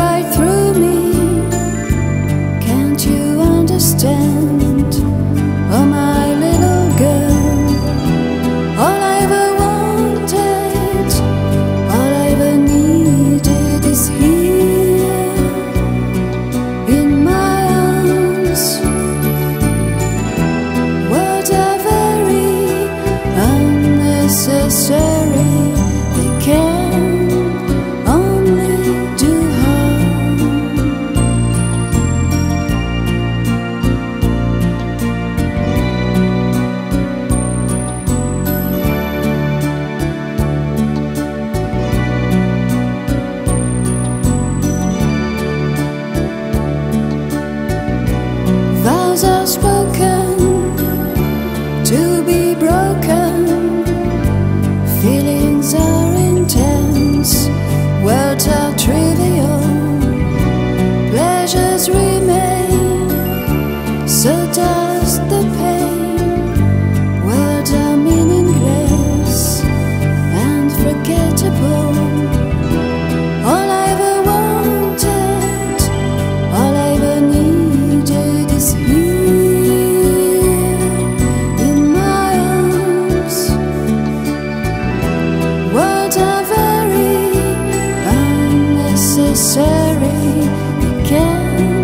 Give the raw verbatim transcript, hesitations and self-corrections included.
right through me. Can't you understand? Oh, my little girl, all I ever wanted, all I ever needed is here in my arms. Words are very unnecessary, they can only do harm. Vows are spoken to be broken, feelings are intense, words are trivial, pleasures remain, so does the pain. Words are meaningless and forgettable. All I ever wanted, all I ever needed is here in my arms. Words are very unnecessary, they can't